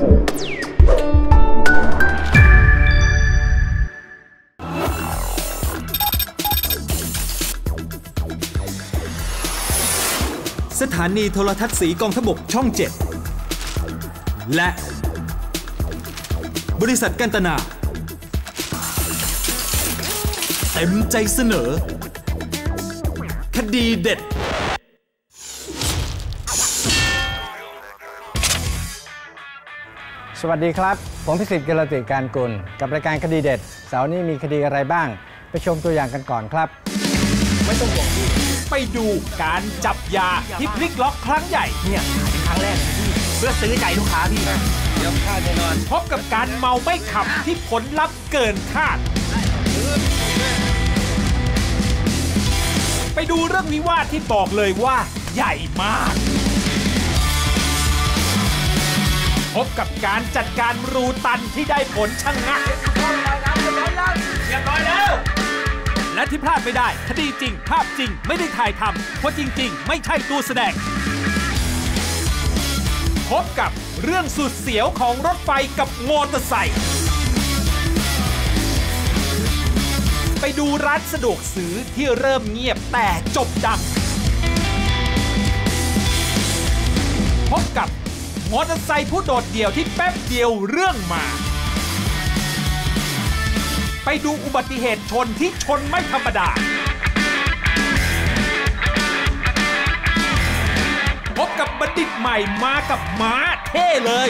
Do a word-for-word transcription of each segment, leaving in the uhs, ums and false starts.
สถานีโทรทัศน์สีกองทพบกช่องเจ็ดและบริษัทกันตนาเต็มใจเสนอคดีเด็ดสวัสดีครับผมพิสิทธิ์ กิรติการกุลกับรายการคดีเด็ดเสาร์นี้มีคดีอะไรบ้างไปชมตัวอย่างกันก่อนครับไม่ต้องห่วงพี่ไปดูการจับยาที่พลิกล็อกครั้งใหญ่เนี่ยเป็นครั้งแรกพี่เพื่อซื้อใจลูกค้าพี่เดี๋ยวพลาดแน่นอนพบกับการเมาไม่ขับที่ผลลัพธ์เกินคาดไปดูเรื่องวิวาทที่บอกเลยว่าใหญ่มากพบกับการจัดการรูตันที่ได้ผลชะงักเรียบร้อยแล้วและที่พลาดไม่ได้คดีจริงภาพจริงไม่ได้ถ่ายทำเพราะจริงๆไม่ใช่ตัวแสดงพบกับเรื่องสุดเสียวของรถไฟกับมอเตอร์ไซค์ไปดูร้านสะดวกซื้อที่เริ่มเงียบแต่จบดังพบกับมอเตอร์ไซค์ผู้โดดเดี่ยวที่แป๊บเดียวเรื่องมาไปดูอุบัติเหตุชนที่ชนไม่ธรรมดาพบกับบัณฑิตใหม่มากับม้าเท่เลย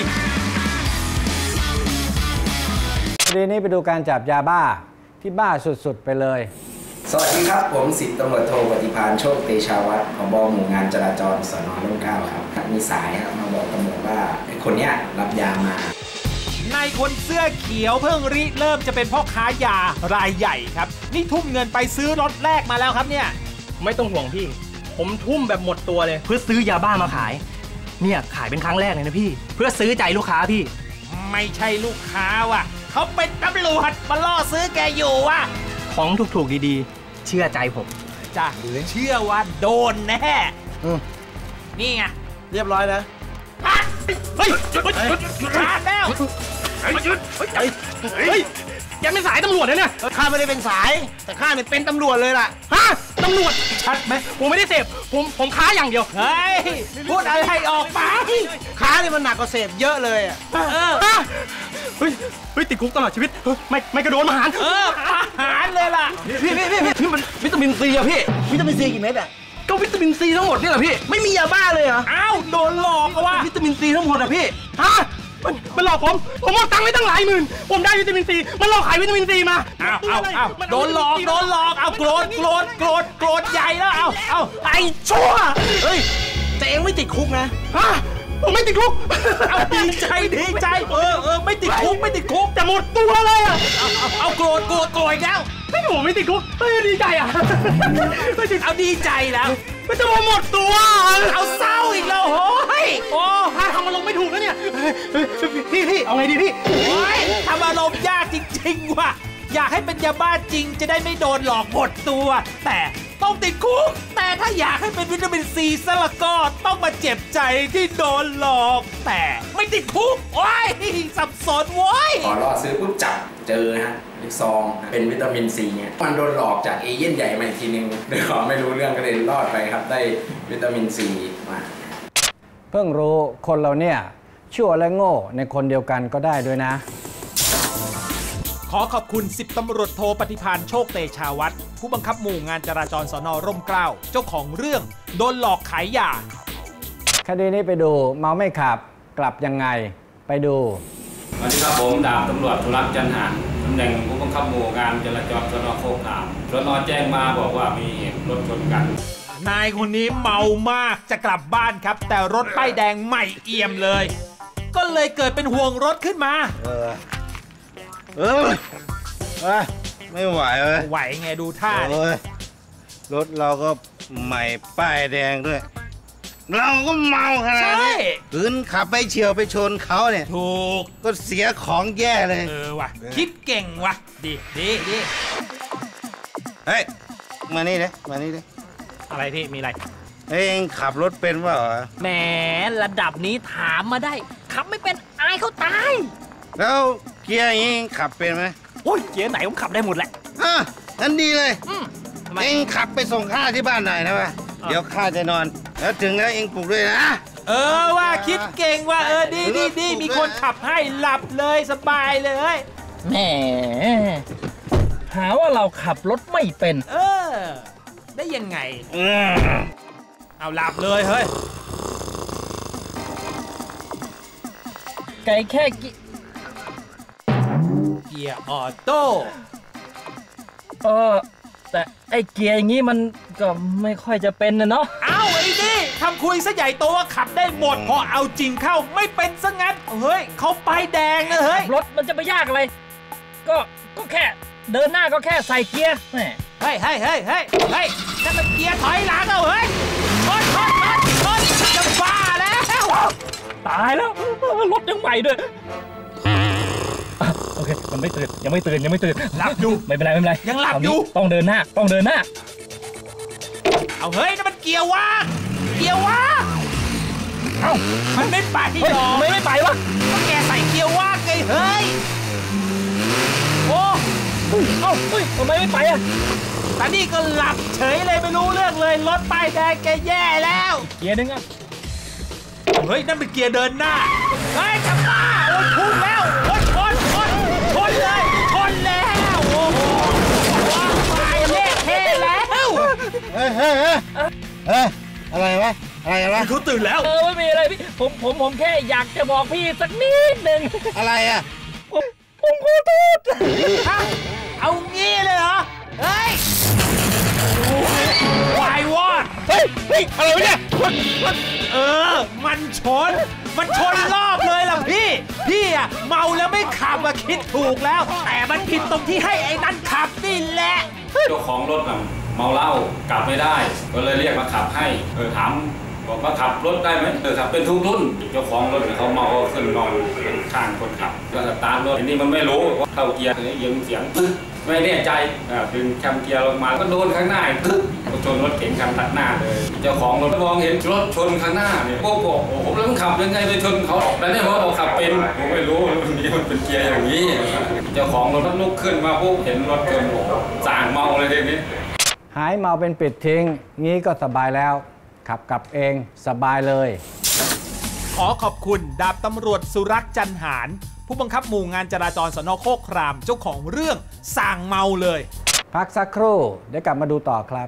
คดีนี้ไปดูการจับยาบ้าที่บ้าสุดๆไปเลยสวัสดีครับผมสิบตำรวจโทปฏิภาณโชคเตชาวัฒน์ผบ.หมู่งานจราจรสน.ร่มเกล้าครับมีสายครับมาบอกตำรวจว่าไอ้คนเนี้ยรับยามานายคนเสื้อเขียวเพิ่งริเริ่มจะเป็นพ่อค้ายารายใหญ่ครับนี่ทุ่มเงินไปซื้อรถแรกมาแล้วครับเนี่ยไม่ต้องห่วงพี่ผมทุ่มแบบหมดตัวเลยเพื่อซื้อยาบ้ามาขายเนี่ยขายเป็นครั้งแรกเลยนะพี่เพื่อซื้อใจลูกค้าพี่ไม่ใช่ลูกค้าว่ะเขาเป็นตำรวจมาล่อซื้อแกอยู่ว่ะของถูกๆดีๆเชื่อใจผมจ้ะเชื่อว่าโดนแน่นี่ไงเรียบร้อยนะเฮ้ยหยุดหยุดหยุดขาดแล้วหยุดเฮ้ยแกเป็นสายตำรวจนะเนี่ยข้าไม่ได้เป็นสายแต่ข้าเนี่ยเป็นตำรวจเลยล่ะฮะตำรวจชัดไหมผมไม่ได้เสพผมผมค้าอย่างเดียวเฮ้ยพูดอะไรออกไปค้าเนี่ยมันหนักกว่าเสพเยอะเลยอ่ะเออเฮ้ยเฮ้ยติดคุกตลอดชีวิตไม่ไม่กระโดดมหารเออมหารเลยล่ะพี่พี่พี่พี่มันวิตามินซีอะพี่วิตามินซีกี่เม็ดอะก็วิตามินซีทั้งหมดนี่แหละพี่ไม่มียาบ้าเลยเหรออ้าวโดนหลอกก็ว่าวิตามินซีทั้งหมดอะพี่ฮะมันมันหลอกผมผมเอาตังค์ไว้ตั้งหลายหมื่นผมได้วิตามินซีมันหลอกขายวิตามินซีมาอ้าวอ้าวอ้าวโดนหลอกโดนหลอกเอาโกรธโกรธโกรธโกรธใหญ่แล้วเอาเอาไอ้ชั่วเฮ้ยแต่เองไม่ติดคุกนะฮะผมไม่ติดคุกเอาดีใจดีใจเออเออไม่ติดคุกไม่ติดคุกแต่หมดตัวเลยอ่ะเอาเอาโกรธโกรธโกรธอีกแล้วไม่ผมไม่ติดคุกเฮ้ยดีใจอ่ะเอาดีใจแล้วไม่จะหมดตัวเอาเศร้าอีกแล้วโอ้ยโอ้ทำอารมณ์ไม่ถูกแล้วเนี่ยพี่พี่เอาไงดีพี่โอ้ยทำอารมณ์ยากจริงๆว่ะอยากให้เป็นยาบ้าจริงจะได้ไม่โดนหลอกหมดตัวแต่ต้องติดคุกแต่ถ้าอยากให้เป็นวิตามินซีซะละก็ต้องมาเจ็บใจที่โดนหลอกแต่ไม่ติดคุกโอ้ยสับสนโว้ยพอรอซื้อปุ๊บจับเจอฮะลูกซองเป็นวิตามินซีเนี่ยมันโดนหลอกจากเอเย่นใหญ่มาอีกทีนึงโดยเขาไม่รู้เรื่องก็เลยรอดไปครับได้วิตามินซีมาเพิ่งรู้คนเราเนี่ยชั่วและโง่ในคนเดียวกันก็ได้ด้วยนะขอขอบคุณสิบตำรวจโทปฏิภาณโชคเตชาวัฒน์ผู้บังคับหมู่งานจราจรสน.ร่มเกล้าเจ้าของเรื่องโดนหลอกขายยาคดีนี้ไปดูเมาไม่ขับกลับยังไงไปดูสวัสดีครับผมดาบตำรวจธุรักษ์จันหานตำแหน่งผู้บังคับหมู่งานจราจรสน.โคกขามสน.แจ้งมาบอกว่ามีรถชนกันนายคนนี้เมามากจะกลับบ้านครับแต่รถป้ายแดงใหม่เอี่ยมเลยก็เลยเกิดเป็นห่วงรถขึ้นมาเออเออไม่ไหวเลยไหวไงดูท่าเลยรถเราก็ใหม่ป้ายแดงด้วยเราก็เมาขนาดนี้ขืนขับไปเฉียวไปชนเขาเนี่ยถูกก็เสียของแย่เลยเออว่ะคิดเก่งว่ะดีดีดีเฮ้ยมานี่เลยมานี่เลยอะไรพี่มีอะไรเองขับรถเป็นว่าเหรอแหมระดับนี้ถามมาได้ขับไม่เป็นไอ้ายเขาตายแล้วเกียร์อย่างนี้ขับเป็นไหมโอ้ยเกียร์ไหนผมขับได้หมดแหละอ่ะงั้นดีเลยทำไมเองขับไปส่งข้าที่บ้านหน่อยนะวะเดี๋ยวข้าจะนอน แล้วถึงแล้วเองปลุกด้วยนะเออว่าคิดเก่งว่าเออดีดีดีมีคนขับให้หลับเลยสบายเลยแหมหาว่าเราขับรถไม่เป็นเออ ได้ยังไงอืมเอาหลับเลยเฮ้ยไก่แค่กิเกียร์ออโต้เออแต่ไอ้เกียร์อย่างงี้มันก็ไม่ค่อยจะเป็นนะเนาะเอาไอ้นี่ทำคุยซะใหญ่โตว่าขับได้หมดพอเอาจริงเข้าไม่เป็นซะงั้นเฮ้ยเขาป้ายแดงนะเฮ้ยรถมันจะไปยากอะไร ก็ก็แค่เดินหน้าก็แค่ใส่เกียร์แหมเฮ้ยเฮ้ยเฮ้ยเฮ้ยเฮ้ยนั่นมันเกียร์ถอยหลังเอาเฮ้ยชนชนชนชนจะบ้าแล้วตายแล้วรถยังใหม่ด้วยอ่ะโอเคมันไม่ตื่นยังไม่ตื่นยังไม่ตื่นหลับอยู่ไม่เป็นไรไม่เป็นไรยังหลับอยู่ต้องเดินหน้าต้องเดินหน้าเอาเฮ้ยนั่นมันเกียร์ว่างเกียร์ว่างเอ้ามันไม่ไปที่เฮ้ยจอทำไมไม่ไปวะก็แกใส่เกียร์ว่างไงเฮ้ยโอ้เอ้าเฮ้ยทำไมไม่ไปอ่ะตอนนี้ก็หลับเฉยเลยไม่รู้เรื่องเลยรถป้ายแดงแกแย่แล้วเกียร์หนึงอ่ะเฮ้ยนั่นเป็นเกียร์เดินหน้าเฮ้ยจะบ้าโอ้ยพุ่งแล้วโอ้ยชนชนชนเลยชนแล้วโอ้โหว้าวไปเละเทะแล้วเฮ้ยเฮ้ยเฮ้ยเฮ้ยอะไรวะอะไรวะเขาตื่นแล้วเออไม่มีอะไรพี่ผมผมผมแค่อยากจะบอกพี่สักนิดหนึ่งอะไรอ่ะผมผมขอโทษฮะเอางี้เลยเหรอเฮ้ยวายวอดเฮ้ยเฮ้ยอะไรวะเนี่ยเออ มันชน มันชนรอบเลยล่ะพี่ พี่อะเมาแล้วไม่ขับอะคิดถูกแล้ว แต่มันผิดตรงที่ให้ไอ้นั่นขับนี่แหละเจ้าของรถน่ะเมาเหล้ากลับไม่ได้ ก็เลยเรียกมาขับให้เออถามบอกว่าขับรถได้ไหมเออขับเป็นทุกรุ่นเจ้าของรถเนี่ยเขาเมาขึ้นนอนข้างคนขับก็สตาร์ทรถทีนี้มันไม่รู้ว่าเข้าเกียร์ยิงเสียงตึ๊กไม่แน่ใจอ่าดึงแคมเกียร์ลงมาก็โดนข้างหน้าตึ๊กก็ชนรถเก๋งคันตัดหน้าเลยเจ้าของรถมองเห็นรถชนข้างหน้าเนี่ยพวกบอกโอ้โหแล้วมันขับยังไงไปชนเขาแล้วเนี่ยว่าขับเป็นผมไม่รู้มันมีมันเป็นเกียร์อย่างนี้เจ้าของรถลุกขึ้นมาพวกเห็นรถชนโอ้โหสั่งเมาเลยทีนี้หายเมาเป็นปิดทิ้ง งี้ก็สบายแล้ว ขับกลับเองสบายเลยขอขอบคุณดาบตำรวจสุรักษ์จันหาร ผู้บังคับหมู่งานจราจรสน.โคกครามเจ้าของเรื่องสั่งเมาเลยพักสักครู่เดี๋ยวกลับมาดูต่อครับ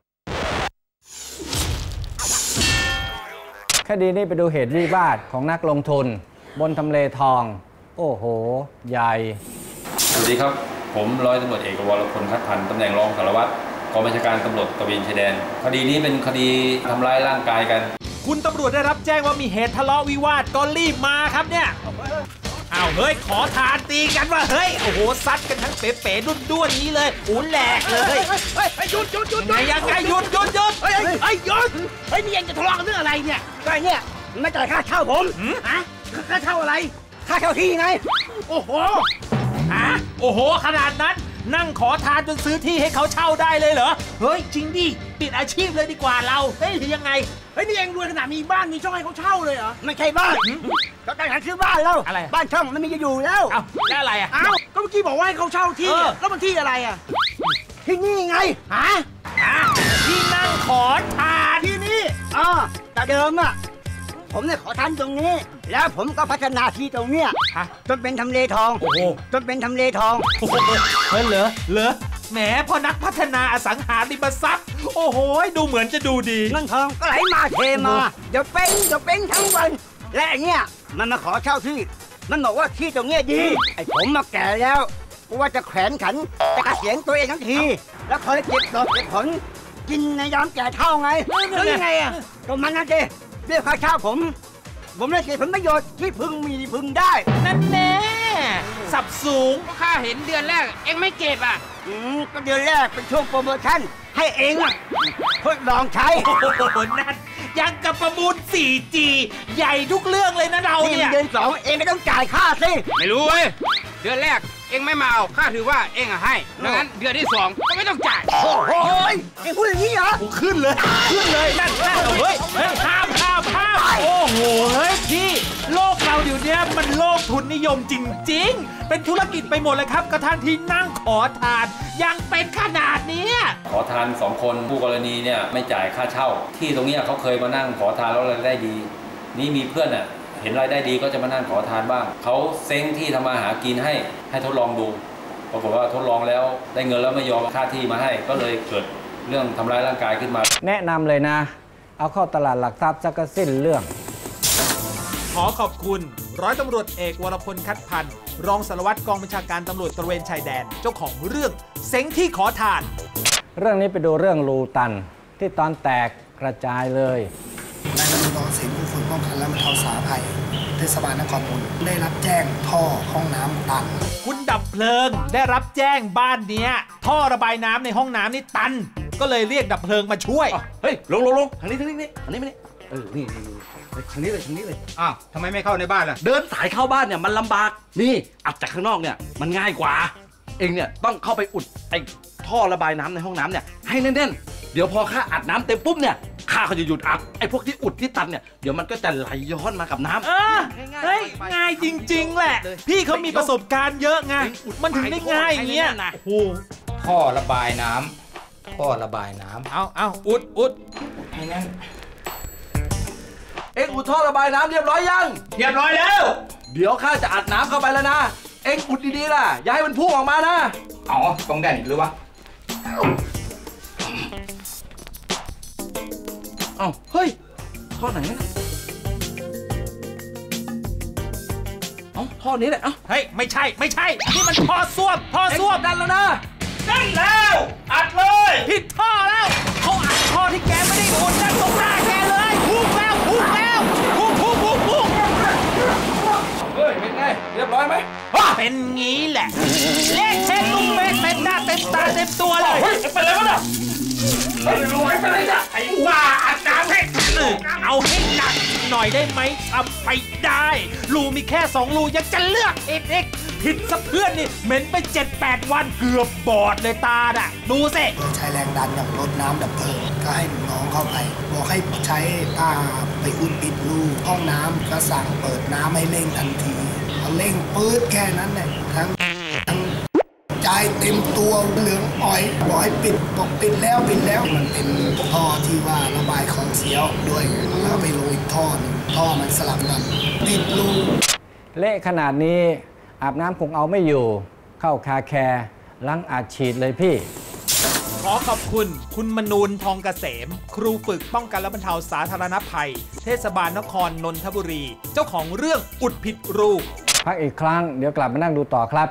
คดีนี้ไปดูเหตุวิวาทของนักลงทุน บนทำเลทอง โอ้โห ใหญ่สวัสดีครับ ผมร้อยตำรวจเอกวรพลคัดพันธ์ตำแหน่งรองสารวัตรกองบัญชาการตำรวจตระเวนชายแดน คดีนี้เป็นคดีทำร้ายร่างกายกันคุณตำรวจได้รับแจ้งว่ามีเหตุทะเลาะวิวาทก็รีบมาครับเนี่ยอ้าวเฮ้ยขอทานตีกันว่าเฮ้ยโอ้โหซัดกันทั้งเป๋ๆด้วนๆนี้เลยอูแหลกเลยเฮ้ยหยุดหยุดหยุดไงยังไงหยุดหยุดหยุดเฮ้ยเฮ้ยหยุดเฮ้ยนี่เองจะทะเลาะกันเรื่องอะไรเนี่ยก็เนี่ยไม่จ่ายค่าเช่าผมฮะค่าเช่าอะไรค่าเช่าที่ไงโอ้โหฮะโอ้โหขนาดนั้นนั่งขอทานจนซื้อที่ให้เขาเช่าได้เลยเหรอเฮ้ยจริงดิปิดอาชีพเลยดีกว่าเราเฮ้ยหรือยังไงเฮ้ยนี่เองรวยขนาดมีบ้านมีช่องให้เขาเช่าเลยเหรอไม่ใช่บ้านก็การซื้อบ้านแล้วอะไรบ้านช่องมันไม่จะอยู่แล้วเอ้าแล้วอะไรอ่ะเอ้าก็เมื่อกี้บอกว่าให้เขาเช่าที่เออแล้วมันที่อะไรอ่ะที่นี่ไงฮะฮะที่นั่งขอทานที่นี่อ๋อแต่เดิมอ่ะผมเนี่ยขอทานตรงนี้ แล้วผมก็พัฒนาที่ตรงเนี้ยฮะจนเป็นทำเลทองโอ้โหจนเป็นทำเลทองโอ้โหเฮ้ยเหรอเหรอแหมพอนักพัฒนาอสังหาริมทรัพย์โอ้โหดูเหมือนจะดูดีเงินทองก็ไหลมาเทมา เดี๋ยวเป็นเดี๋ยวเป็นทั้งวัน และไอ้เนี่ยมันมาขอเช่าที่ มันบอกว่าที่ตรงเนี้ยดี ไอ้ผมมาแก่แล้วกูว่าจะแขวนขันจะเกษียณตัวเองทั้งที แล้วคอยเก็บดอกเก็บผล กินในยามแก่เท่าไงแล้วยังไงอ่ะก็มันนั่นเองเรียกค่าเช่าผม ผมได้เสียผลประโยชน์ที่พึงมีพึงได้นั่นแน่สับสูงข้าเห็นเดือนแรกเองไม่เก็บอ่ะ อืมก็เดือนแรกเป็นช่วงโปรโมชั่นให้เองอ่ะทดลองใช้โอ้โหนั่นยังกับประมูล โฟร์จี ใหญ่ทุกเรื่องเลยนะเรานี่เนี่ยเดือนสองเองไม่ต้องจ่ายค่าสิไม่รู้เว้ยเดือนแรกเองไม่มาเอาข้าถือว่าเองอะให้ดังนั้นเดือนที่สองก็ไม่ต้องจ่ายโอ้โหเองพูดอย่างนี้เหรอโอ้ขึ้นเลย ขึ้นเลยนั่นนั่นเฮ้ยเฮ้ยห้ามห้ามภาพโอ้โหเฮ้ยพี่โลกเราเดี๋ยวนี้มันโลกทุนนิยมจริงๆเป็นธุรกิจไปหมดเลยครับกระทั่งที่นั่งขอทานยังเป็นขนาดนี้ขอทานสองคนผู้กรณีเนี่ยไม่จ่ายค่าเช่าที่ตรงนี้เขาเคยมานั่งขอทานแล้วรายได้ดีนี่มีเพื่อนอ่ะเห็นรายได้ดีก็จะมานั่งขอทานบ้างเขาเซ้งที่ทำมาหากินให้ให้ทดลองดูปรากฏว่าทดลองแล้วได้เงินแล้วไม่ยอมค่าที่มาให้ก็เลยเกิดเรื่องทำร้ายร่างกายขึ้นมาแนะนำเลยนะเอาเข้าตลาดหลักทรัพย์สักก็สิ้นเรื่องขอขอบคุณร้อยตำรวจเอกวรพลคัดพันธ์รองสารวัตรกองบัญชาการตำรวจตระเวนชายแดนเจ้าของเรื่องเซ้งที่ขอทานเรื่องนี้ไปดูเรื่องรูตันที่ตอนแตกกระจายเลยนายมนูรองศิลป์ผู้ฝึกป้องกันและบรรเทาสาภัยเทศบาลนครพนมได้รับแจ้งท่อห้องน้ำตันคุณดับเพลิงได้รับแจ้งบ้านนี้ท่อระบายน้ำในห้องน้ำนี่ตันก็เลยเรียกดับเพลิงมาช่วยเฮ้ยลงลงลงทางนี้ทางนี้นี่ทางนี้ไม่นี่เออนี่ทางนี้เลยทางนี้เลยอ้าวทำไมไม่เข้าในบ้านล่ะเดินสายเข้าบ้านเนี่ยมันลำบากนี่อัดจากข้างนอกเนี่ยมันง่ายกว่าเองเนี่ยต้องเข้าไปอุดไอ้ท่อระบายน้ำในห้องน้ำเนี่ยให้แน่นๆเดี๋ยวพอข้าอัดน้ำเต็มปุ๊บเนี่ยข้าเขาจะหยุดอัดไอ้พวกที่อุดที่ตันเนี่ยเดี๋ยวมันก็จะไหลย้อนมากับน้ำเออเฮ้ยง่ายจริงๆแหละพี่เขามีประสบการณ์เยอะไงมันถึงได้ง่ายอย่างเงี้ยโอ้โหท่อระบายน้ำท่อระบายน้ำเอาเอาอุดอุดให้แน่นเอ็งอุดท่อระบายน้ำเรียบร้อยยังเรียบร้อยแล้วเดี๋ยวข้าจะอัดน้ำเข้าไปแล้วนะเอ็งอุดดีๆล่ะอย่าให้มันพุ่งออกมานะอ๋อตรงแดนหรือวะเอ้าเฮ้ยท่อไหนนะเอ้าท่อนี้แหละเอ้าเฮ้ยไม่ใช่ไม่ใช่นี่มันท่อส้วมท่อส้วมดันแล้วนะดันแล้วอัดเลยผิดท่อแล้วเขาอัดท่อที่แกไม่ได้อุดนั่นตรงหน้าแกเลยพุ่งแล้วพุ่งแล้วพุ่งพุ่งพุ่งพุ่งเฮ้ยเป็นไงเรียบร้อยไหมเป็นงี้แหละเละเทะตุ้มเป๊ะเต็มหน้าเต็มตาเต็มตัวเลยเฮ้ยเป็นอะไรวะเนี่ยเฮ้ยรวยเป็นอะไรเนี่ยไอ้ว่าอัดน้ำให้เอาให้หนักหน่อยได้ไหมทำไปได้รูมีแค่สองรูยังจะเลือกเอกเอกผิดซะเพื่อนนี่เหม็นไปเจ็ดแปดวันเกือบบอดเลยตาน่ะดูสิใช้แรงดันอย่างรถน้ำดับเพลิงก็ให้น้องเข้าไปบอกให้ใช้ผ้าไปอุดปิดรูห้องน้ำก็สั่งเปิดน้ำให้เร่งทันทีพอเร่งปื๊ดแค่นั้นเลยทั้งทั้งใจเต็มตัวเหลืองอ่อยบอกให้ปิดบอกปิดแล้วปิดแล้วมันเป็นท่อที่ว่าระบายของเสียด้วยแล้วไปลงอีกท่อนึงท่อมันสลับกันปิดรูเละขนาดนี้อาบน้ำคงเอาไม่อยู่เข้าคาแคร์ล้างอาดฉีดเลยพี่ขอขอบคุณคุณมนูนทองเกษมครูฝึกป้องกันและบรรเทาสาธารณภัยเทศบาลนครนนทบุรีเจ้าของเรื่องอุดผิดรูพักอีกครั้งเดี๋ยวกลับมานั่งดูต่อครับ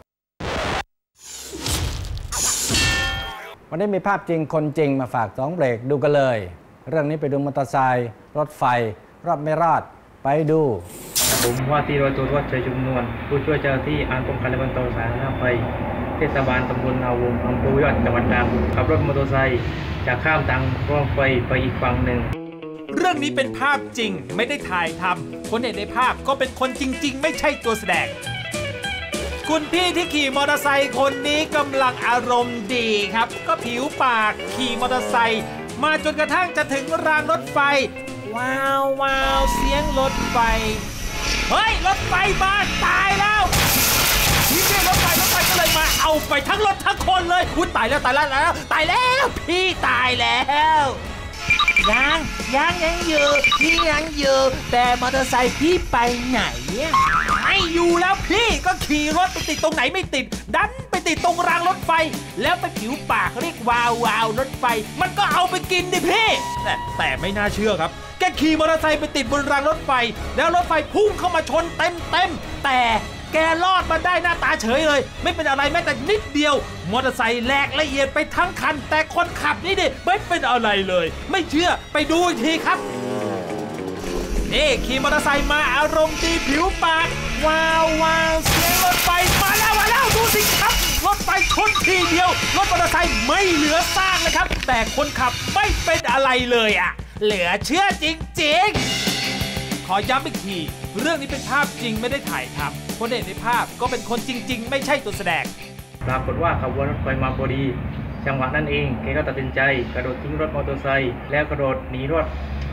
วันนี้มีภาพจริงคนจริงมาฝากสองเบรกดูกันเลยเรื่องนี้ไปดูมอเตอร์ไซค์รถไฟรอดไม่รอดไปดูผมว่าที่ร้อยโททวดชัยชุมนวลผู้ช่วยเจ้าหน้าที่อ่านป้องกันและบรรเทาสาธารณภัยเทศบาลตำบลนาวงศ์อำเภอยอดจังหวัดตรังขับรถมอเตอร์ไซค์จะข้ามทางรางไฟไปอีกฝั่งหนึ่งเรื่องนี้เป็นภาพจริงไม่ได้ถ่ายทำคนเห็นในภาพก็เป็นคนจริงๆไม่ใช่ตัวแสดงคุณพี่ที่ขี่มอเตอร์ไซค์คนนี้กำลังอารมณ์ดีครับก็ผิวปากขี่มอเตอร์ไซค์มาจนกระทั่งจะถึงรางรถไฟว้าวว้าวเสียงรถไฟเฮ้ยรถไฟมาตายแล้วพี่เรียกรถไฟรถไฟก็เลยมาเอาไปทั้งรถทั้งคนเลยอุ้ยตายแล้วตายแล้วแล้วตายแล้วพี่ตายแล้วยังยังยังอยู่พี่ยังอยู่แต่มอเตอร์ไซค์พี่ไปไหนไม่อยู่แล้วพี่ก็ขี่รถไปติดตรงไหนไม่ติดดันไปติดตรงรางรถไฟแล้วไปผิวปากเรียกวาววาวรถไฟมันก็เอาไปกินดิพี่แต่แต่ไม่น่าเชื่อครับแกขี่มอเตอร์ไซค์ไปติดบนรางรถไฟแล้วรถไฟพุ่งเข้ามาชนเต็มเต็มแต่แกรอดมาได้หน้าตาเฉยเลยไม่เป็นอะไรแม้แต่นิดเดียวมอเตอร์ไซค์แหลกละเอียดไปทั้งคันแต่คนขับนี่ดิไม่เป็นอะไรเลยไม่เชื่อไปดูอีกทีครับนี่ขี่มอเตอร์ไซค์มาอารมณ์ดีผิวปากว้าวว้าวเสียงรถไฟมาแล้วมาแล้วดูสิครับรถไฟชนทีเดียวรถมอเตอร์ไซค์ไม่เหลือซากนะครับแต่คนขับไม่เป็นอะไรเลยอ่ะเหลือเชื่อจริงๆขอย้ำอีกทีเรื่องนี้เป็นภาพจริงไม่ได้ถ่ายทำคนเห็นในภาพก็เป็นคนจริงๆไม่ใช่ตัวแสดงปรากฏว่าขบวนรถไฟมาพอดีจังหวะนั้นเองแกก็ตัดสินใจกระโดดทิ้งรถมอเตอร์ไซค์แล้วกระโดดหนีรถ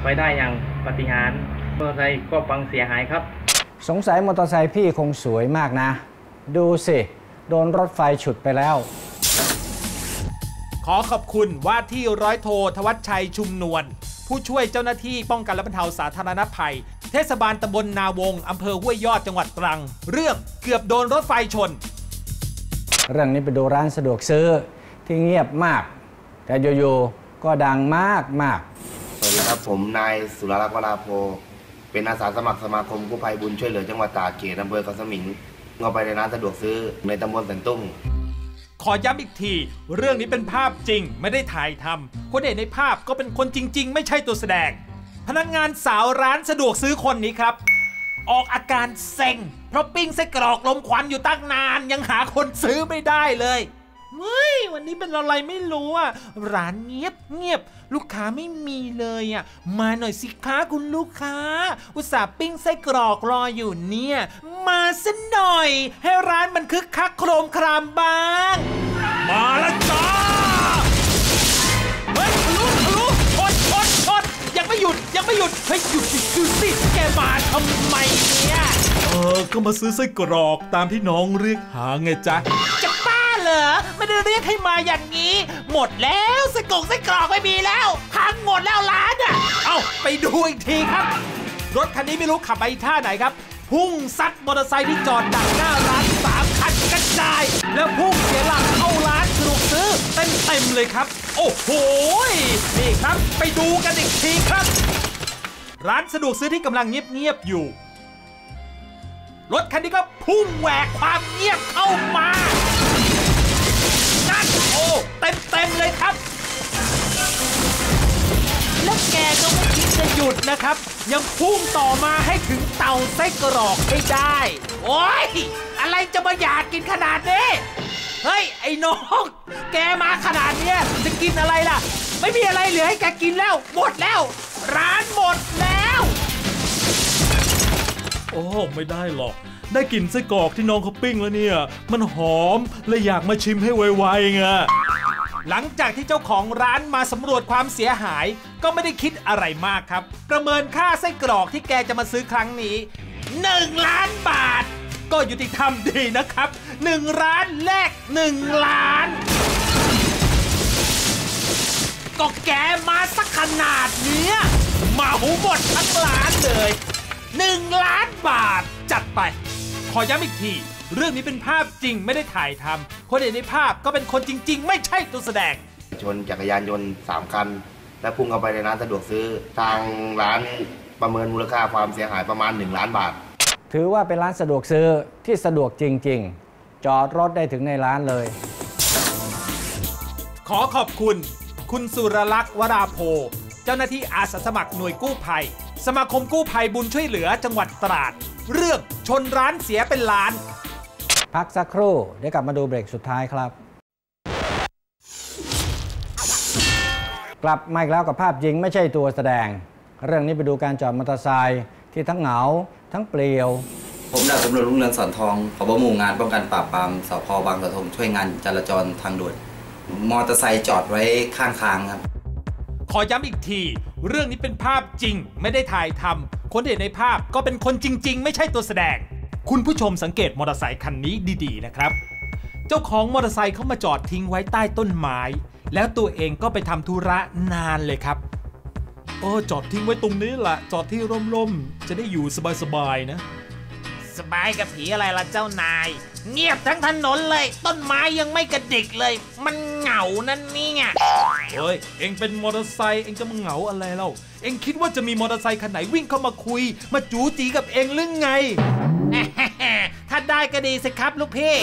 ไปได้อย่างปาฏิหาริย์มอเตอร์ไซค์ก็พังเสียหายครับสงสัยมอเตอร์ไซค์พี่คงสวยมากนะดูสิโดนรถไฟฉุดไปแล้วขอขอบคุณว่าที่ร้อยโทธวัชชัยชุมนวลผู้ช่วยเจ้าหน้าที่ป้องกันและบรรเทาสาธารณภัยเทศบาลตำบลนาวงอำเภอห้วยยอดจังหวัดตรังเรื่องเกือบโดนรถไฟชนเรื่องนี้ไปดูร้านสะดวกซื้อที่เงียบมากแต่อยู่ๆก็ดังมากมากสวัสดีครับผมนายสุรลักษณ์วราโพเป็นอาสาสมัครสมาคมกู้ภัยบุญช่วยเหลือจังหวัดตากเขตอำเภอเกาะสมิงเงาไปในร้านสะดวกซื้อในตำบลสันตุ้งขอย้ำอีกทีเรื่องนี้เป็นภาพจริงไม่ได้ถ่ายทำคนเห็นในภาพก็เป็นคนจริงๆไม่ใช่ตัวแสดงพนักงานสาวร้านสะดวกซื้อคนนี้ครับออกอาการเซ็งเพราะปิ้งไส้กรอกลมควันอยู่ตั้งนานยังหาคนซื้อไม่ได้เลยเฮ้ยวันนี้เป็นอะไรไม่รู้อ่ะร้านเงียบเงียบลูกค้าไม่มีเลยอ่ะมาหน่อยสิคะคุณลูกค้าอุตส่าห์ปิ้งไส้กรอกรออยู่เนี่ยมาซะหน่อยให้ร้านมันคึกคักโครมครามบ้างมาแล้วจ้าเฮ้ยทะลุทะลุชนชนชนยังไม่หยุดยังไม่หยุดเฮ้ยหยุดสิหยุดสิแกมาทำไมเนี่ยเออก็มาซื้อไส้กรอกตามที่น้องเรียกหาไงจ๊ะจะป้าเหรอไม่ได้เรียกให้มาอย่างนี้หมดแล้วไส้กรอกไส้กรอกไม่มีแล้วพังหมดแล้วร้านอ่ะเอ้าไปดูอีกทีครับรถคันนี้ไม่รู้ขับไปท่าไหนครับพุ่งซัดมอเตอร์ไซค์ที่จอดดักหน้าร้านสามคันกระจายแล้วพุ่งเสียหลักเข้าร้านสะดวกซื้อเต็มเต็มเลยครับโอ้โหนี่ครับไปดูกันอีกทีครับร้านสะดวกซื้อที่กำลังเงียบๆอยู่รถคันนี้ก็พุ่งแหวกความเงียบเข้ามานั่นโอ้เต็มเต็มเลยครับแล้วแกก็ไม่คิดจะหยุดนะครับยังพุ่งต่อมาให้ถึงเตาไส้กรอกให้ได้โอ้ยอะไรจะมาอยากกินขนาดนี้เฮ้ยไอ้น้องแกมาขนาดเนี้ยจะกินอะไรล่ะไม่มีอะไรเหลือให้แกกินแล้วหมดแล้วร้านหมดแล้วโอ้ไม่ได้หรอกได้กลิ่นไส้กรอกที่น้องเขาปิ้งแล้วเนี่ยมันหอมเลยอยากมาชิมให้ไวๆไงหลังจากที่เจ้าของร้านมาสำรวจความเสียหายก็ไม่ได้คิดอะไรมากครับประเมินค่าไส้กรอกที่แกจะมาซื้อครั้งนี้หนึ่งล้านบาทก็ยุติธรรมดีนะครับหนึ่งร้านแลกหนึ่งล้านก็แกมาสักขนาดเนี้ยเหมาหมดทั้งร้านเลยหนึ่งล้านบาทจัดไปขอย้ำอีกทีเรื่องนี้เป็นภาพจริงไม่ได้ถ่ายทำคนเห็นในภาพก็เป็นคนจริงๆไม่ใช่ตัวแสดงชนจักรยานยนต์สามคันและพุ่งเข้าไปในร้านสะดวกซื้อทางร้านประเมินมูลค่าความเสียหายประมาณหนึ่งล้านบาทถือว่าเป็นร้านสะดวกซื้อที่สะดวกจริงๆจอดรถได้ถึงในร้านเลยขอขอบคุณคุณสุรลักษณ์วราโพเจ้าหน้าที่อาสาสมัครหน่วยกู้ภัยสมาคมกู้ภัยบุญช่วยเหลือจังหวัดตราดเรื่องชนร้านเสียเป็นล้านพักสักครู่เดี๋ยวกลับมาดูเบรกสุดท้ายครับกลับมาอีกแล้วกับภาพจริงไม่ใช่ตัวแสดงเรื่องนี้ไปดูการจอดมอเตอร์ไซค์ที่ทั้งเหงาทั้งเปลี่ยวผมดาบตำรวจรุ่งเรืองสอนทองผบ.หมู่งานป้องกันปราบปรามสภ.บางสะทงช่วยงานจราจรทางด่วนมอเตอร์ไซค์จอดไว้ข้างทางครับขอย้ำอีกทีเรื่องนี้เป็นภาพจริงไม่ได้ถ่ายทำคนที่เห็นในภาพก็เป็นคนจริงๆไม่ใช่ตัวแสดงคุณผู้ชมสังเกตมอเตอร์ไซค์คันนี้ดีๆนะครับเจ้าของมอเตอร์ไซค์เขามาจอดทิ้งไว้ใต้ต้นไม้แล้วตัวเองก็ไปทำธุระนานเลยครับโอ้จอดทิ้งไว้ตรงนี้แหละจอดที่ร่มๆจะได้อยู่สบายๆนะสบายกับผีอะไรล่ะเจ้านายเงียบทั้งถนนเลยต้นไม้ยังไม่กระดิกเลยมันเหงานั่นนี่ไงเฮ้ยเอ็งเป็นมอเตอร์ไซค์เอ็งจะมาเหงาอะไรเล่าเอ็งคิดว่าจะมีมอเตอร์ไซค์คันไหนวิ่งเข้ามาคุยมาจู๋จีกับเอ็งหรือไงถ้าได้ก็ดีสิครับลูกพี่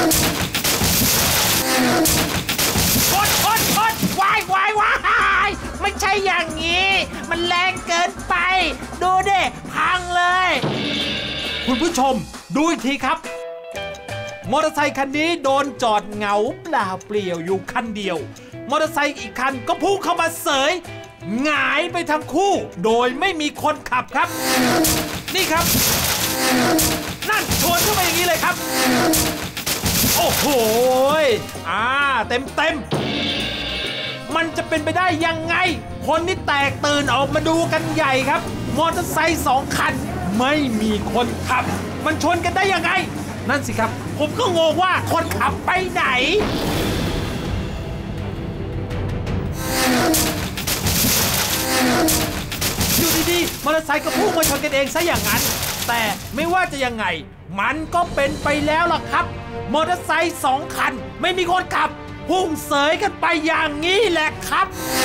กดกดกดวายวายวายไม่ใช่อย่างนี้มันแรงเกินไปดูดิพังเลยคุณผู้ชมดูอีกทีครับมอเตอร์ไซค์คันนี้โดนจอดเหงาเปล่าเปลี่ยวอยู่คันเดียวมอเตอร์ไซค์อีกคันก็พุ่งเข้ามาเสยหงายไปทั้งคู่โดยไม่มีคนขับครับนี่ครับนั่นชนเข้าไปอย่างนี้เลยครับโอ้โหอ่าเต็มเต็ม ไม่มันจะเป็นไปได้ยังไงคนนี่แตกตื่นออกมาดูกันใหญ่ครับมอเตอร์ไซค์สองคันไม่มีคนขับมันชนกันได้ยังไงนั่นสิครับผมก็งงว่าคนขับไปไหนอยู่ดีๆมอเตอร์ไซค์ก็พุ่งมาชนกันเองซะอย่างนั้นแต่ไม่ว่าจะยังไงมันก็เป็นไปแล้วล่ะครับมอเตอร์ไซค์สองคันไม่มีคนขับพุ่งเสยกันไปอย่างนี้แหละครับ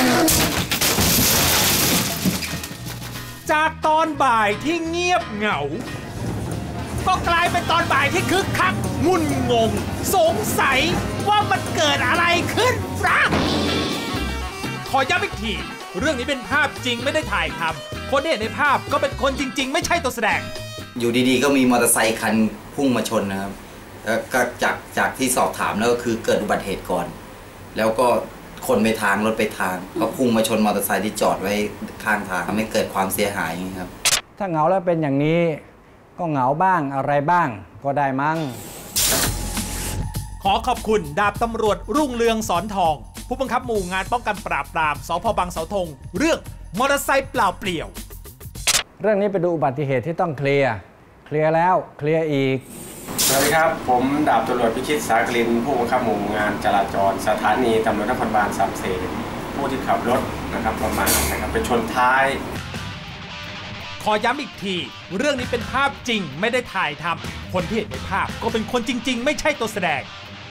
จากตอนบ่ายที่เงียบเหงาก็กลายเป็นตอนบ่ายที่คึกคักงุ่นงงสงสัยว่ามันเกิดอะไรขึ้นครับขอย้ำอีกทีเรื่องนี้เป็นภาพจริงไม่ได้ถ่ายทำคนที่เห็นในภาพก็เป็นคนจริงๆไม่ใช่ตัวแสดงอยู่ดีๆก็มีมอเตอร์ไซค์คันพุ่งมาชนนะครับแล้วก็จากจากที่สอบถามแล้วก็คือเกิดอุบัติเหตุก่อนแล้วก็คนไปทางรถไปทางก็พุ่งมาชนมอเตอร์ไซค์ที่จอดไว้ข้างทางทำให้เกิดความเสียหายอย่างนี้ครับถ้าเหงาแล้วเป็นอย่างนี้ก็เหงาบ้างอะไรบ้างก็ได้มั้งขอขอบคุณดาบตำรวจรุ่งเรืองสอนทองผู้บังคับหมู่งานป้องกันปราบปรามสภ.บางเสาธงเรื่องมอเตอร์ไซค์เปล่าเปลี่ยวเรื่องนี้ไปดูอุบัติเหตุที่ต้องเคลียร์เคลียร์แล้วเคลียร์อีกสวัสดีครับผมดาบตำรวจพิชิตสาคลินผู้บังคับหมู่งานจราจรสถานีตำรวจนครบาลสามเสนผู้ที่ขับรถนะครับประมาณนะครับไปชนท้ายขอย้ำอีกทีเรื่องนี้เป็นภาพจริงไม่ได้ถ่ายทำคนที่เห็นในภาพก็เป็นคนจริงๆไม่ใช่ตัวแสดง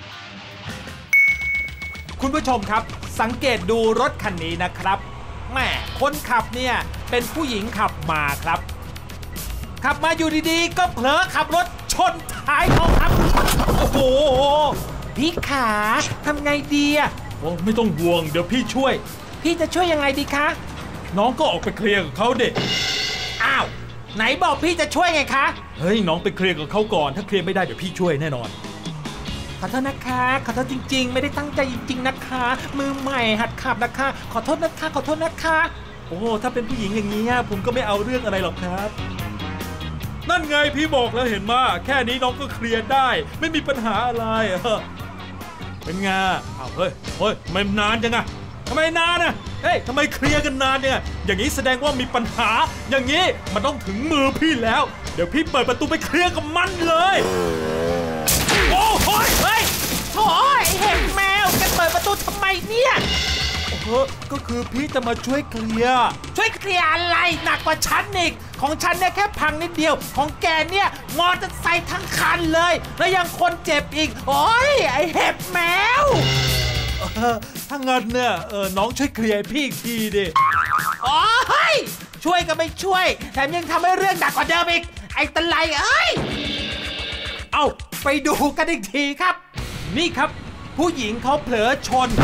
คุณผู้ชมครับสังเกตดูรถคันนี้นะครับแหมคนขับเนี่ยเป็นผู้หญิงขับมาครับขับมาอยู่ดีๆก็เผลอขับรถชนท้ายเขาครับโอ้โหพี่ขาทำไงดีอ่ะโอ้ไม่ต้องห่วงเดี๋ยวพี่ช่วยพี่จะช่วยยังไงดีคะน้องก็ออกไปเคลียร์กับเขาเด็กอ้าวไหนบอกพี่จะช่วยไงคะเฮ้ยน้องไปเคลียร์กับเขาก่อนถ้าเคลียร์ไม่ได้เดี๋ยวพี่ช่วยแน่นอนขอโทษนะคะขอโทษจริงๆไม่ได้ตั้งใจจริงๆนะคะมือใหม่หัดขับนะคะขอโทษนะคะขอโทษนะคะโอ้ถ้าเป็นผู้หญิงอย่างนี้ผมก็ไม่เอาเรื่องอะไรหรอกครับนั่นไงพี่บอกแล้วเห็นมาแค่นี้น้องก็เคลียร์ได้ไม่มีปัญหาอะไรเป็นไงอ้าวเฮ้ยเฮ้ยทำไมนานจังอะทำไมนานอะเฮ้ยทำไมเคลียร์กันนานเนี่ยอย่างนี้แสดงว่ามีปัญหาอย่างนี้มันต้องถึงมือพี่แล้วเดี๋ยวพี่เปิดประตูไปเคลียร์กับมันเลยโอ้โหเฮ้ยโถ่ไอ้เห็บแมวแกเปิดประตูทำไมเนี่ยเออก็คือพี่จะมาช่วยเคลียร์ช่วยเคลียร์อะไรหนักกว่าฉันอีกของฉันเนี่ยแค่พังนิดเดียวของแกเนี่ยมอเตอร์ไซค์ทั้งคันเลยแล้วยังคนเจ็บอีกโอ้ยไอ้เห็บแมวถ้างั้นเนี่ยเออน้องช่วยเคลียร์พี่อีกทีดิโอ้ยช่วยก็ไม่ช่วยแถมยังทำให้เรื่องหนักกว่าเดิมอีกไอ้ตะไลเอ้ยเอาไปดูกันอีกทีครับนี่ครับผู้หญิงเขาเผลอชน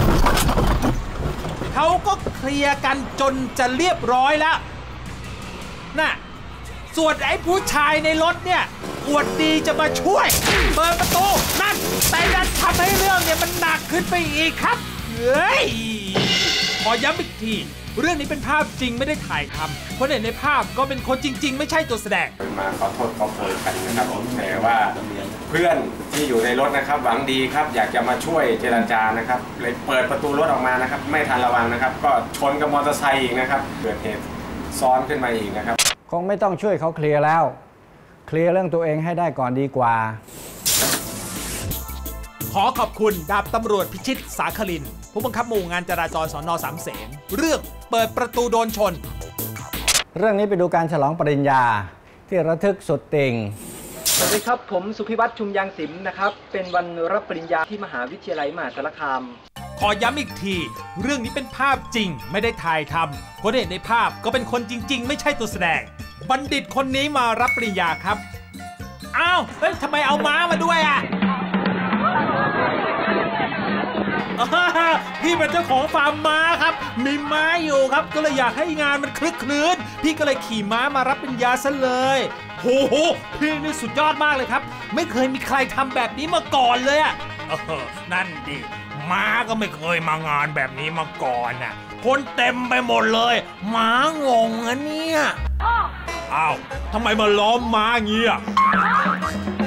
เขาก็เคลียร์กันจนจะเรียบร้อยแล้วน่ะส่วนไอ้ผู้ชายในรถเนี่ยอวดดีจะมาช่วยเปิดประตูนั่นแต่ดันทำให้เรื่องเนี่ยมันหนักขึ้นไปอีกครับเฮ้ยขอย้ำอีกทีเรื่องนี้เป็นภาพจริงไม่ได้ถ่ายทำคนเห็นในภาพก็เป็นคนจริงๆไม่ใช่ตัวแสดงมาขอโทษขอโพยกันนะครับผมแต่ว่าเพื่อนที่อยู่ในรถนะครับหวังดีครับอยากจะมาช่วยเจรจานะครับเลยเปิดประตูรถออกมานะครับไม่ทันระวังนะครับก็ชนกับมอเตอร์ไซค์อีกนะครับเกิดเหตุซ้อนขึ้นมาอีกนะครับคงไม่ต้องช่วยเขาเคลียร์แล้วเคลียร์เรื่องตัวเองให้ได้ก่อนดีกว่าขอขอบคุณดาบตำรวจพิชิตสาคลินผู้บังคับหมู่งานจราจรสน.สามเสนเรื่องเปิดประตูโดนชนเรื่องนี้ไปดูการฉลองปริญญาที่ระทึกสุดติ่งสวัสดีครับผมสุพิวัตรชุมยางสิมนะครับเป็นวันรับปริญญาที่มหาวิทยาลัยมหาสารคามขอย้ำอีกทีเรื่องนี้เป็นภาพจริงไม่ได้ถ่ายทำคนเห็นในภาพก็เป็นคนจริงๆไม่ใช่ตัวแสดงบัณฑิตคนนี้มารับปริญญาครับอ้าวเฮ้ยทำไมเอาม้ามาด้วยอ่ะพี่เป็นเจ้าของฟาร์มม้าครับมีม้าอยู่ครับก็เลยอยากให้งานมันคลึกคลื้นพี่ก็เลยขี่ม้ามารับปริญญาซะเลยโอ้โหพี่นี่สุดยอดมากเลยครับไม่เคยมีใครทำแบบนี้มาก่อนเลยอ่ะนั่นดิม้าก็ไม่เคยมางานแบบนี้มาก่อนน่ะคนเต็มไปหมดเลยม้างงอ่ะเนี่ยอ้าวทำไมมาล้อมม้าอย่างนี้อ่ะ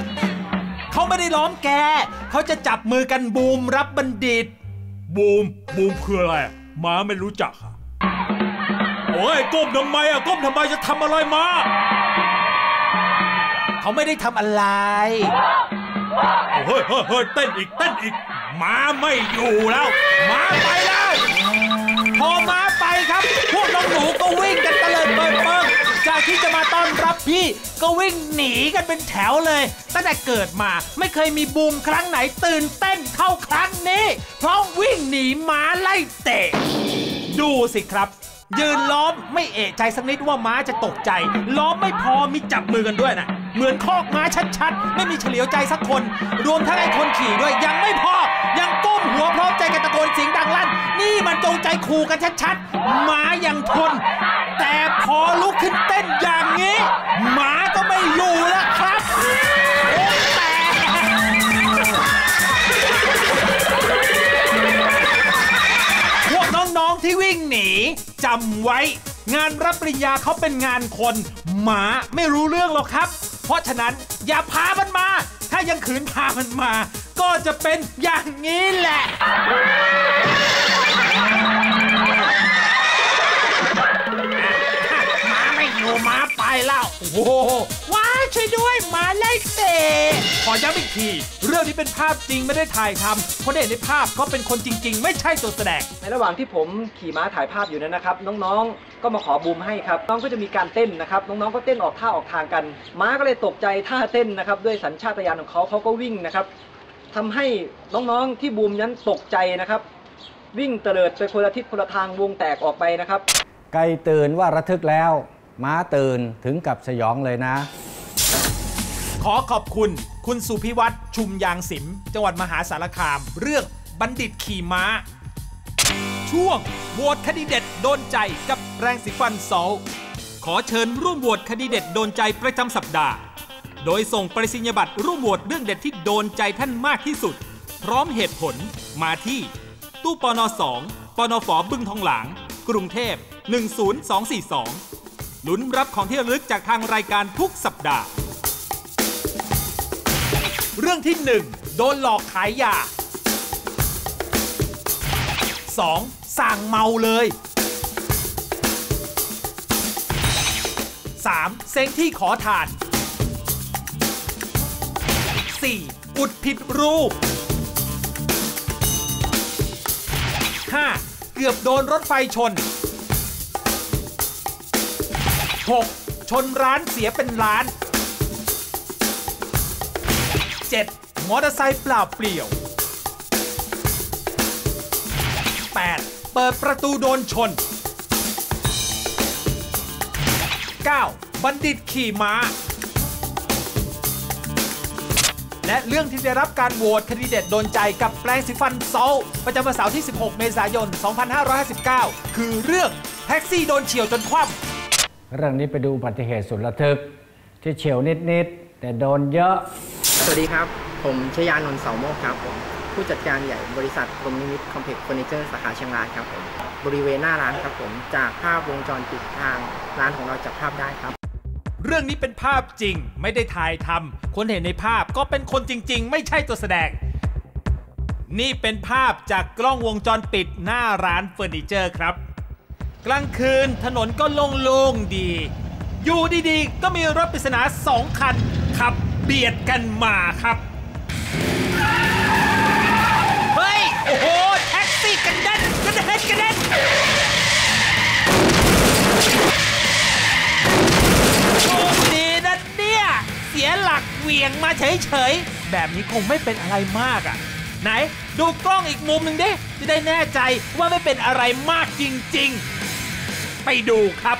เขาไม่ได้ล้อมแกเขาจะจับมือกันบูมรับบัณฑิตบูมบูมคืออะไรม้าไม่รู้จักอะโอ้ยก้มทำไมอะก้มทำไมจะทำอะไรม้าเขาไม่ได้ทำอะไรเฮ้ยเฮ้ยเฮ้ยเต้นอีกเต้นอีกม้าไม่อยู่แล้วม้าไปแล้วพอม้าไปครับพวกน้องหนูก็วิ่งกันตะเลิดเปิดเปิงจากที่จะมาต้อนรับพี่ก็วิ่งหนีกันเป็นแถวเลยตั้งแต่เกิดมาไม่เคยมีบูมครั้งไหนตื่นเต้นเท่าครั้งนี้เพราะวิ่งหนีม้าไล่เตะดูสิครับยืนล้อมไม่เอะใจสักนิดว่าม้าจะตกใจล้อมไม่พอมีจับมือกันด้วยนะเหมือนคอกม้าชัดๆไม่มีเฉลียวใจสักคนรวมทั้งไอ้คนขี่ด้วยยังไม่พอยังก้มหัวพร้อมใจกันตะโกนเสียงดังลั่นนี่มันจงใจขู่กันชัดๆม้ายังทนแต่พอลุกขึ้นเต้นอย่างนี้ม้าก็ไม่อยู่แล้วครับแต่พวกน้องๆที่วิ่งหนีจำไว้งานรับปริญญาเขาเป็นงานคนหมาไม่รู้เรื่องหรอกครับเพราะฉะนั้นอย่าพามันมาถ้ายังขืนพามันมาก็จะเป็นอย่างนี้แหละหมาไม่อยู่หมาไปแล้วโอ้โหว้าช่วยด้วยหมาไล่เตะขอย้ำอีกทีเรื่องนี้เป็นภาพจริงไม่ได้ถ่ายทำคนที่เห็นในภาพก็เป็นคนจริงๆไม่ใช่ตัวแสดงในระหว่างที่ผมขี่ม้าถ่ายภาพอยู่นั้นนะครับน้องๆก็มาขอบูมให้ครับน้องก็จะมีการเต้นนะครับน้องๆก็เต้นออกท่าออกทางกันม้าก็เลยตกใจท่าเต้นนะครับด้วยสัญชาตญาณของเขาเขาก็วิ่งนะครับทำให้น้องๆที่บูมนั้นตกใจนะครับวิ่งเตลิดไปคนละทิศคนละทางวงแตกออกไปนะครับไก่ตื่นว่าระทึกแล้วม้าตื่นถึงกับสยองเลยนะขอขอบคุณคุณสุพิวัตรชุมยางสิมจังหวัดมหาสารคามเรื่องบัณฑิตขี่ม้าช่วงโหวตคดีเด็ดโดนใจกับแปรงสีฟันโซลขอเชิญร่วมโหวตคดีเด็ดโดนใจประจำสัปดาห์โดยส่งปริศนียบัตรร่วมโหวตเรื่องเด็ดที่โดนใจท่านมากที่สุดพร้อมเหตุผลมาที่ตู้ปนสองปนฝบึงทองหลางกรุงเทพหนึ่งศูนย์สองสี่สองลุ้นรับของที่ระลึกจากทางรายการทุกสัปดาห์เรื่องที่หนึ่งโดนหลอกขายยา สอง สั่งเมาเลยสาม เซ็งที่ขอทานสี่ อุดผิดรูปห้า เกือบโดนรถไฟชนหก ชนร้านเสียเป็นล้านเจ็ด มอเตอร์ไซค์เปล่าเปลี่ยวแปด เปิดประตูโดนชนเก้า บัณฑิตขี่ม้าและเรื่องที่ได้รับการโหวตคดีเด็ดโดนใจกับแปรงสีฟันโซลประจำวันเสาร์ที่สิบหกเมษายนสองพันห้าร้อยห้าสิบเก้าคือเรื่องแท็กซี่โดนเฉี่ยวจนคว่ำเรื่องนี้ไปดูอุบัติเหตุสุดระทึกที่เฉี่ยวนิดๆแต่โดนเยอะสวัสดีครับผมชยานนท์เสาโมกครับผมผู้จัดการใหญ่บริษัทกรมนิมิตคอมเพล็กซ์เฟอร์นิเจอร์สาขาเชียงรายครับผมบริเวณหน้าร้านครับผมจากภาพวงจรปิดทางร้านของเราจับภาพได้ครับเรื่องนี้เป็นภาพจริงไม่ได้ถ่ายทำคนเห็นในภาพก็เป็นคนจริงๆไม่ใช่ตัวแสดงนี่เป็นภาพจากกล้องวงจรปิดหน้าร้านเฟอร์นิเจอร์ครับกลางคืนถนนก็โล่งๆดีอยู่ดีๆก็มีรถปริศนาสองคันขับเบียดกันมาครับเฮ้ยโอ้โหแท็กซี่กระเด็นกระเด็นกระเด็นโชคดีนะเนี่ยเสียหลักเหวี่ยงมาเฉยๆแบบนี้คงไม่เป็นอะไรมากอ่ะไหนดูกล้องอีกมุมหนึ่งดิจะได้แน่ใจว่าไม่เป็นอะไรมากจริงๆไปดูครับ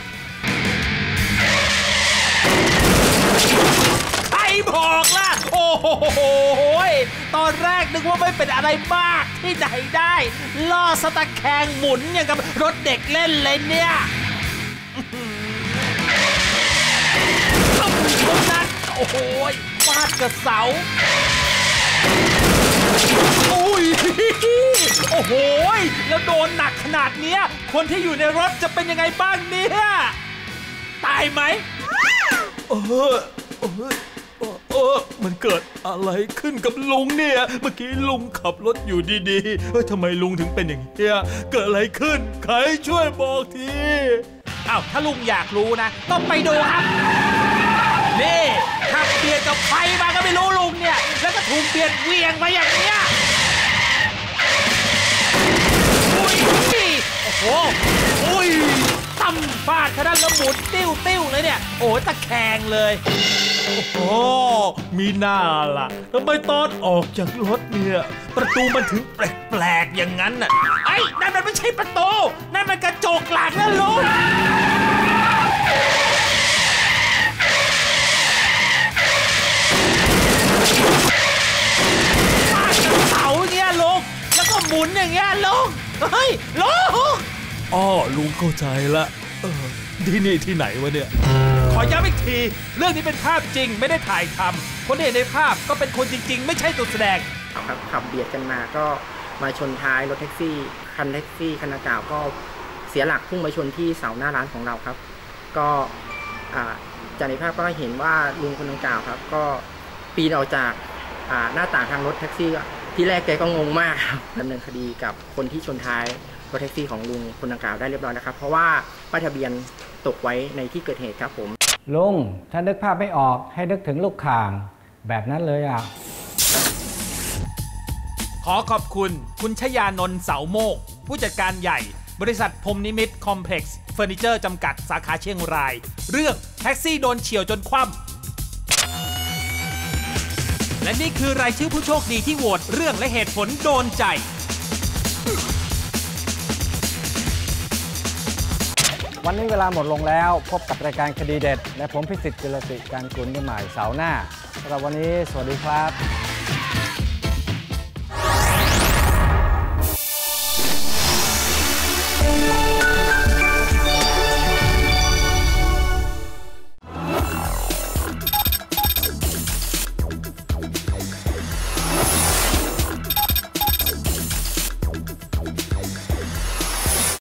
ใครบอกล่ะโอ้โหตอนแรกนึกว่าไม่เป็นอะไรมากที่ไหนได้ล่อสตะแคงหมุนอย่างกับรถเด็กเล่นเลยเนี่ยนั่นโอ้โหฟาดกับเสาโอ้ยโอ้โหแล้วโดนหนักขนาดนี้คนที่อยู่ในรถจะเป็นยังไงบ้างเนี่ยตายไหมเออเออเออมันเกิดอะไรขึ้นกับลุงเนี่ยเมื่อกี้ลุงขับรถอยู่ดีๆเฮ้ยทำไมลุงถึงเป็นอย่างนี้เกิดอะไรขึ้นใครช่วยบอกทีอ้าวถ้าลุงอยากรู้นะต้องไปดูครับนี่ขับเบียดกับใครมาก็ไม่รู้ลุงเนี่ยแล้วก็ถูกเบียดเวียงมาอย่างเนี้ยอุ้ยโอ้โหอุ้ยตั้มฟาดขนาดแล้วหมุนติ้วติ้วเลยเนี่ยโอ้ตะแคงเลยโอ้โหมีหน้าล่ะทำไมตอนออกจากรถเนี่ยประตูมันถึงแปลกๆอย่างนั้นน่ะไอ้นั่นมันไม่ใช่ประตูนั่นมันกระจกหลังนะลุงฟาดกับเสาอย่างเงี้ยลุงแล้วก็หมุนอย่างเงี้ยลุงเฮ้ยลุงอ๋อลุงเข้าใจละเออที่นี่ที่ไหนวะเนี่ยขอย้ำอีกทีเรื่องนี้เป็นภาพจริงไม่ได้ถ่ายทำคนที่เห็นในภาพก็เป็นคนจริงๆไม่ใช่ตัวแสดงครับขับเบียดกันมาก็มาชนท้ายรถแท็กซี่คันแท็กซี่คันดังกล่าวก็เสียหลักพุ่งมาชนที่เสาหน้าร้านของเราครับก็จากในภาพก็เห็นว่าลุงคนดังกล่าวครับก็ปีนออกจากหน้าต่างทางรถแท็กซี่ที่แรกแกก็งงมากครับดำเนินคดีกับคนที่ชนท้ายรถแท็กซี่ของลุงคนดังกล่าวได้เรียบร้อยนะครับเพราะว่าป้ายทะเบียนตกไว้ในที่เกิดเหตุครับผมลุงถ้านึกภาพไม่ออกให้นึกถึงลูกข่างแบบนั้นเลยอ่ะขอขอบคุณคุณชยานนท์เสาโมกผู้จัดการใหญ่บริษัทพรหมนิมิตคอมเพล็กซ์เฟอร์นิเจอร์จำกัดสาขาเชียงรายเรื่องแท็กซี่โดนเฉี่ยวจนคว่ำและนี่คือรายชื่อผู้โชคดีที่โหวตเรื่องและเหตุผลโดนใจวันนี้เวลาหมดลงแล้วพบกับรายการคดีเด็ดและผมพิสิทธิ์กิรติการกุลได้ใหม่เสาร์หน้าสำหรับวันนี้สวัสดีครับ